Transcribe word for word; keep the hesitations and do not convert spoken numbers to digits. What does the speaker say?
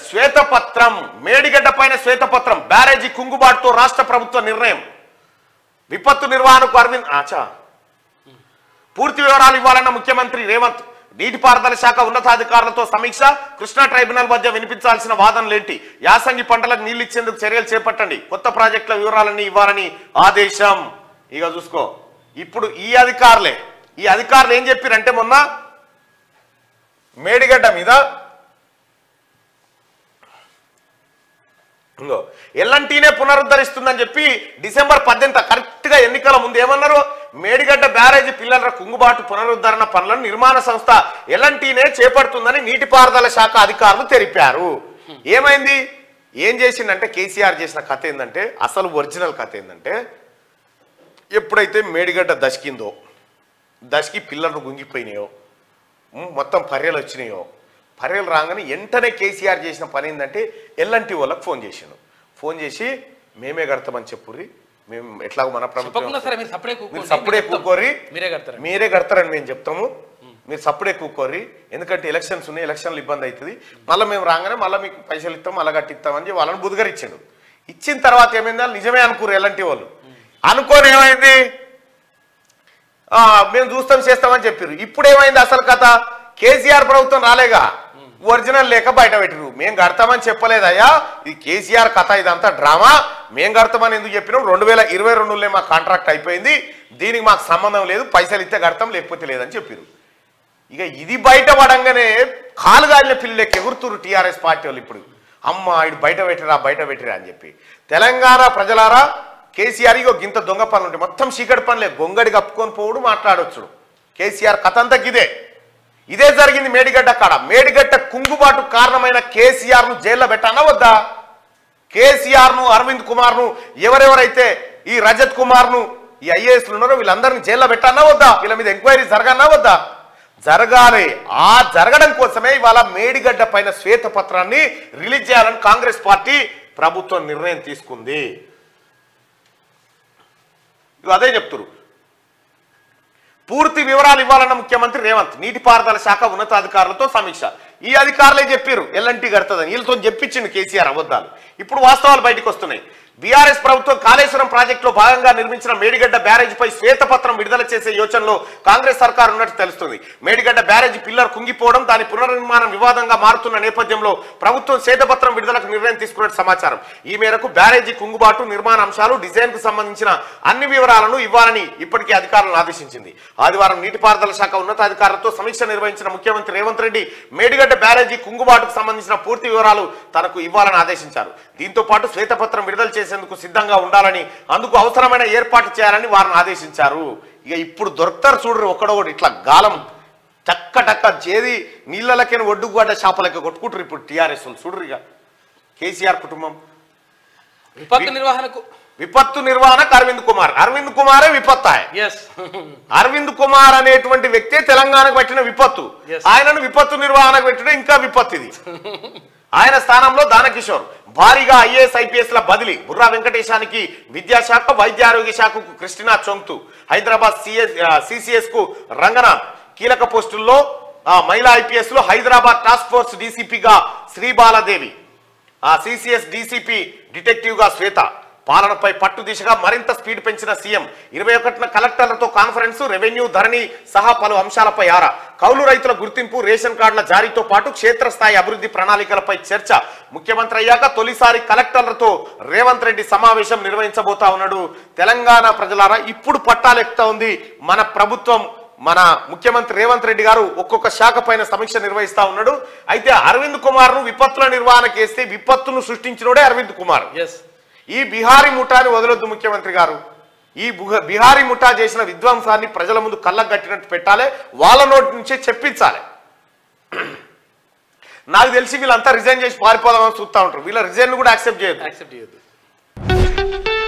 శ్వేతపత్రం మేడిగడ్డ పైన శ్వేతపత్రం బ్యారేజీ కుంగుబాటుతో రాష్ట్ర ప్రభుత్వ నిర్ణయం విపత్తు నిర్వహణకు అరవింద్ ఆచా పూర్తి వివరాలు ఇవ్వాలన్న ముఖ్యమంత్రి రేవంత్ నీటిపారుదల శాఖ ఉన్నతాధికారులతో సమీక్ష కృష్ణా ట్రైబ్యునల్ మధ్య వినిపించాల్సిన వాదనలేంటి యాసంగి పంటలకు నీళ్లు ఇచ్చేందుకు చర్యలు చేపట్టండి కొత్త ప్రాజెక్టుల వివరాలన్నీ ఇవ్వాలని ఆదేశం ఇక చూసుకో ఇప్పుడు ఈ అధికారులే ఈ అధికారులు ఏం చెప్పారంటే మొన్న మేడిగడ్డ మీద ఎల్ఎన్టీనే పునరుద్ధరిస్తుందని చెప్పి డిసెంబర్ పద్దెనిమిది కరెక్ట్ గా ఎన్నికల ముందు ఏమన్నారు మేడిగడ్డ బ్యారేజీ పిల్లల కుంగుబాటు పునరుద్ధరణ పనులను నిర్మాణ సంస్థ ఎల్ఎన్టీనే చేపడుతుందని నీటిపారుదల శాఖ అధికారులు తెలిపారు ఏమైంది ఏం చేసిందంటే కేసీఆర్ చేసిన కథ ఏంటంటే అసలు ఒరిజినల్ కథ ఏంటంటే ఎప్పుడైతే మేడిగడ్డ దశకిందో దశకి పిల్లలు గుంగిపోయినాయో మొత్తం పర్యలు వచ్చినాయో పర్యలు రాగానే వెంటనే కేసీఆర్ చేసిన పని ఏంటంటే ఎల్ఎన్టీ వాళ్ళకి ఫోన్ చేసాను ఫోన్ చేసి మేమే కడతామని చెప్పుర్రి మేము ఎట్లాగో మన ప్రభుత్వం మీరు సప్పుడే కూకోర్రి మీరే కడతారని మేము చెప్తాము మీరు సప్పుడే కూకోర్రి ఎందుకంటే ఎలక్షన్స్ ఉన్నాయి ఎలక్షన్లు ఇబ్బంది అవుతుంది మళ్ళీ మేము రాగానే మళ్ళీ మీకు పైసలు ఇస్తాం మళ్ళీ కట్టిస్తామని చెప్పి వాళ్ళని బుధగరిచ్చాడు ఇచ్చిన తర్వాత ఏమైందా నిజమే అనుకోరు ఎల్ఎన్టీ వాళ్ళు అనుకోని ఏమైంది మేము చూస్తాం చేస్తామని చెప్పారు ఇప్పుడు ఏమైంది అసలు కథ కేసీఆర్ ప్రభుత్వం రాలేగా ఒరిజినల్ లేక బయట పెట్టిరు మేము కడతామని చెప్పలేదయ్యా ఇది కేసీఆర్ కథ ఇదంతా డ్రామా మేము కడతామని ఎందుకు చెప్పినాం రెండు వేల ఇరవై రెండులో మా కాంట్రాక్ట్ అయిపోయింది దీనికి మాకు సంబంధం లేదు పైసలు ఇస్తే కడతాం లేకపోతే లేదని చెప్పారు ఇక ఇది బయట పడంగానే కాలు గాలిన పిల్లలకి ఎగురుతురు టీఆర్ఎస్ పార్టీ వాళ్ళు ఇప్పుడు అమ్మ ఇటు బయట పెట్టిరా బయట పెట్టిరా అని చెప్పి తెలంగాణ ప్రజలారా కేసీఆర్ ఇగో గింత దొంగ పనులు ఉంటాయి మొత్తం చీకటి పనులే గొంగడి కప్పుకొని పోవుడు మాట్లాడవచ్చు కేసీఆర్ కథ అంతా ఇదే ఇదే జరిగింది మేడిగడ్డ కాడ మేడిగడ్డ కుంగుబాటు కారణమైన కేసీఆర్ ను జైల్లో పెట్టానా వద్దా కేసీఆర్ ను అరవింద్ కుమార్ ను ఎవరెవరైతే ఈ రజత్ కుమార్ ను ఈ ఐఏఎస్లు ఉన్నారో వీళ్ళందరినీ జైల్లో పెట్టానా వద్దా వీళ్ళ మీద ఎంక్వైరీ జరగానా వద్దా జరగాలి ఆ జరగడం కోసమే ఇవాళ మేడిగడ్డ పైన శ్వేతపత్రాన్ని రిలీజ్ చేయాలని కాంగ్రెస్ పార్టీ ప్రభుత్వం నిర్ణయం తీసుకుంది అదే చెప్తున్నారు పూర్తి వివరాలు ఇవ్వాలన్న ముఖ్యమంత్రి రేవంత్ నీటిపారుదల శాఖ ఉన్నతాధికారులతో సమీక్ష ఈ అధికారులే చెప్పారు ఎల్ఎన్టీ కడతదని వీళ్ళతో చెప్పించింది కేసీఆర్ అబద్ధాలు ఇప్పుడు వాస్తవాలు బయటకు వస్తున్నాయి బీఆర్ఎస్ ప్రభుత్వం కాళేశ్వరం ప్రాజెక్టులో భాగంగా నిర్మించిన మేడిగడ్డ బ్యారేజీపై శ్వేతపత్రం విడుదల చేసే యోచనలో కాంగ్రెస్ సర్కార్ ఉన్నట్టు తెలుస్తుంది మేడిగడ్డ బ్యారేజీ పిల్లర్ కుంగిపోవడం దాని పునర్నిర్మాణం వివాదంగా మారుతున్న నేపథ్యంలో ప్రభుత్వం శ్వేతపత్రం విడుదలకు నిర్ణయం తీసుకున్నట్టు సమాచారం ఈ మేరకు బ్యారేజీ కుంగుబాటు నిర్మాణ అంశాలు డిజైన్ కు సంబంధించిన అన్ని వివరాలను ఇవ్వాలని ఇప్పటికే అధికారులను ఆదేశించింది ఆదివారం నీటిపారుదల శాఖ ఉన్నతాధికారులతో సమీక్ష నిర్వహించిన ముఖ్యమంత్రి రేవంత్ రెడ్డి మేడిగడ్డ బ్యారేజీ కుంగుబాటుకు సంబంధించిన పూర్తి వివరాలు తనకు ఇవ్వాలని ఆదేశించారు దీంతో పాటు శ్వేతపత్రం విడుదల చేసేందుకు సిద్ధంగా ఉండాలని అందుకు అవసరమైన ఏర్పాటు చేయాలని వారిని ఆదేశించారు ఇక ఇప్పుడు దొరుకుతారు చూడరు ఒక్కడొకటి ఇట్లా గాలం టక్క టక్క చేది నీళ్ళలకైనా ఒడ్డుకు పడ్డ చేపలకి కొట్టుకుంటారు ఇప్పుడు టీఆర్ఎస్ చూడరు ఇక కేసీఆర్ కుటుంబం విపత్తు నిర్వహణకు విపత్తు నిర్వహణకు అరవింద్ కుమార్ అరవింద్ కుమారే విపత్తాయ అరవింద్ కుమార్ అనేటువంటి వ్యక్తే తెలంగాణకు పెట్టిన విపత్తు ఆయనను విపత్తు నిర్వహణకు పెట్టడం ఇంకా విపత్తు ఇది ఆయన స్థానంలో దానకిషోర్ భారీగా ఐఏఎస్ ఐపీఎస్ ల బదిలీ బుర్రా వెంకటేశానికి విద్యాశాఖ వైద్య ఆరోగ్య శాఖకు క్రిస్టినా చొంగ్తు హైదరాబాద్ సిసిఎస్ కు రంగనాథ్ కీలక పోస్టుల్లో మహిళా ఐపీఎస్ లో హైదరాబాద్ టాస్క్ ఫోర్స్ డీసీపీగా శ్రీబాలాదేవి ఆ సిసిఎస్ డీసీపీ డిటెక్టివ్ గా శ్వేత పాలనపై పట్టు దిశగా మరింత స్పీడ్ పెంచిన సీఎం ఇరవై ఒకటిన కలెక్టర్లతో కాన్ఫరెన్స్ రెవెన్యూ ధరణి సహా పలు అంశాలపై ఆరా కౌలు రైతుల గుర్తింపు రేషన్ కార్డుల జారీతో పాటు క్షేత్రస్థాయి అభివృద్ధి ప్రణాళికలపై చర్చ ముఖ్యమంత్రి అయ్యాక తొలిసారి కలెక్టర్లతో రేవంత్ రెడ్డి సమావేశం నిర్వహించబోతా ఉన్నాడు తెలంగాణ ప్రజలారా ఇప్పుడు పట్టాలెక్కుతా ఉంది మన ప్రభుత్వం మన ముఖ్యమంత్రి రేవంత్ రెడ్డి గారు ఒక్కొక్క శాఖ పైన సమీక్ష నిర్వహిస్తా ఉన్నాడు అయితే అరవింద్ కుమార్ ను విపత్తుల నిర్వహణకు వేస్తే విపత్తును సృష్టించినోడే అరవింద్ కుమార్ ఈ బిహారీ ముఠాని వదలొద్దు ముఖ్యమంత్రి గారు ఈ బిహారీ ముఠా చేసిన విధ్వంసాన్ని ప్రజల ముందు కళ్ళకు కట్టినట్టు పెట్టాలి వాళ్ళ నోటి నుంచే చెప్పించాలి నాకు తెలిసి వీళ్ళంతా రిజైన్ చేసి పారిపోదామని చూస్తూ ఉంటారు వీళ్ళ రిజైన్ కూడా యాక్సెప్ట్ చేయొద్దు యాక్సెప్ట్ చేయొద్దు